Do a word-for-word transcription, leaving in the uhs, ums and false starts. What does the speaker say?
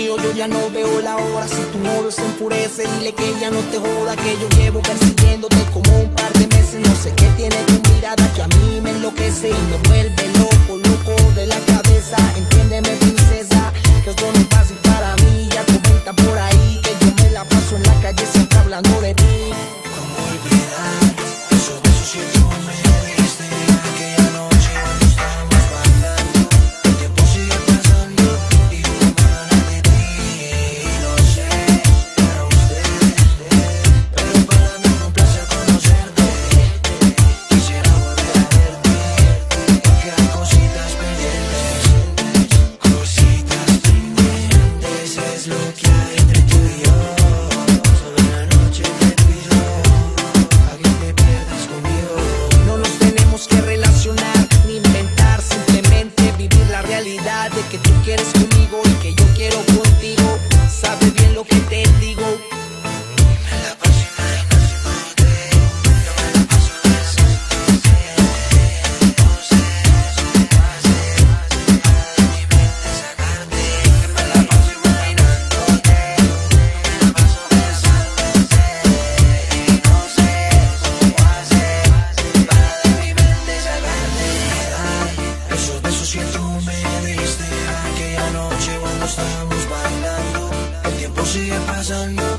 mío, yo ya no veo la hora. Si tu novio se enfurece, dile que ya no te joda, que yo llevo persiguiéndote como un par de meses. No sé qué tiene tu mirada que a mí me enloquece y me vuelve loco, loco de la cabeza. Entiéndeme, princesa, que esto no es fácil para mí. Ya comenta por ahí que yo me la paso en la calle siempre hablando de ti. ¿Cómo olvidar esos besos que tú me diste aquella noche cuando estábamos bailando? El tiempo sigue pasando y yo tengo ganas de ti. No sé para ustedes, pero para mí fue un placer conocerte. Quisiera volver a verte, porque hay cositas pendientes, cositas pendientes. Es lo que hay entre tú y yo. Solo una noche te pido a que te pierdas conmigo. No nos tenemos que relacionar ni inventar, simplemente vivir la realidad de que tú quieres conmigo y que yo quiero contigo. Sabes bien lo que te digo. Me la paso imaginándote, yo me la paso besándote. No sé, eso me pase, para de mi mente sacarte. Me la paso imaginándote, yo me la paso besándote. No sé, eso me pase, para de mi mente sacarte. Esos besos que tú me diste aquella noche cuando estábamos bailando. El tiempo sigue pasando